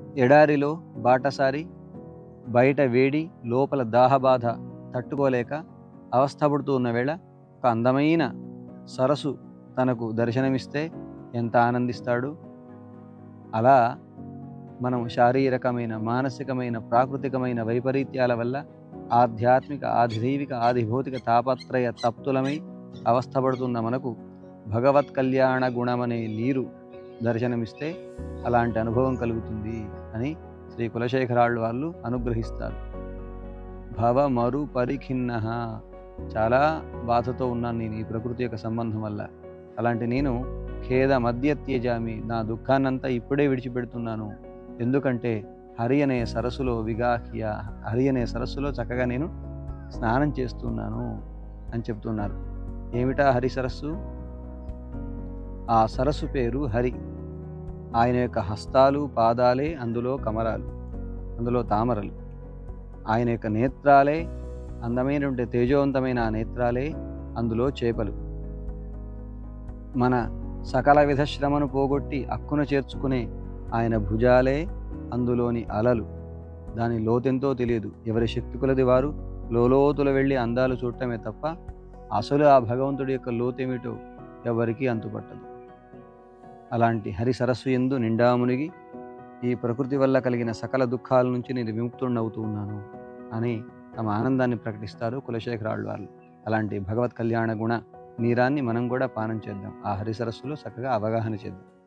ఎడారిలో బాటసారి బయట వేడి లోపల దాహబాధ తట్టుకోలేక అవస్థపడుతూ ఉన్న వేళ ఒక అందమైన సరస్సు తనకు దర్శనమిస్తే ఎంత ఆనందిస్తాడు. అలా మనం శారీరకమైన మానసికమైన ప్రాకృతికమైన వైపరీత్యాల వల్ల ఆధ్యాత్మిక ఆధిదైవిక ఆధిభౌతిక తాపత్రయ తప్తులమై అవస్థపడుతున్న మనకు భగవత్ కళ్యాణ గుణమనే నీరు దర్శనమిస్తే అలాంటి అనుభవం కలుగుతుంది అని శ్రీ కులశేఖరాళ్ళు వాళ్ళు అనుగ్రహిస్తారు. భవ మరు పరిఖిన్న, చాలా బాధతో ఉన్నాను నేను ఈ ప్రకృతి యొక్క సంబంధం వల్ల. అలాంటి నేను ఖేద మధ్య త్యజామి, నా దుఃఖాన్నంతా ఇప్పుడే విడిచిపెడుతున్నాను. ఎందుకంటే హరి అనే సరస్సులో విగాహ్య, హరి అనే సరస్సులో చక్కగా నేను స్నానం చేస్తున్నాను అని చెప్తున్నారు. ఏమిటా హరి సరస్సు? ఆ సరస్సు పేరు హరి. ఆయన యొక్క హస్తాలు పాదాలే అందులో కమలాలు, అందులో తామరలు. ఆయన యొక్క నేత్రాలే అందమైనటువంటి తేజోవంతమైన ఆ నేత్రాలే అందులో చేపలు. మన సకల విధ శ్రమను పోగొట్టి అక్కున చేర్చుకునే ఆయన భుజాలే అందులోని అలలు. దాని లోతెంతో తెలియదు. ఎవరి శక్తి కొలది వారు లోతులు వెళ్ళి అందాలు చూడటమే తప్ప అసలు ఆ భగవంతుడి యొక్క లోతేమిటో ఎవరికీ అంతుపట్టదు. అలాంటి హరి సరస్సు యందు నిండా మునిగి ఈ ప్రకృతి వల్ల కలిగిన సకల దుఃఖాల నుంచి నేను విముక్తుడవుతూ ఉన్నాను అని తమ ఆనందాన్ని ప్రకటిస్తారు కులశేఖరాళ్ళు వాళ్ళు. అలాంటి భగవత్ కళ్యాణ గుణ నీరాన్ని మనం కూడా పానం చేద్దాం. ఆ హరి సరస్సులో చక్కగా అవగాహన చేద్దాం.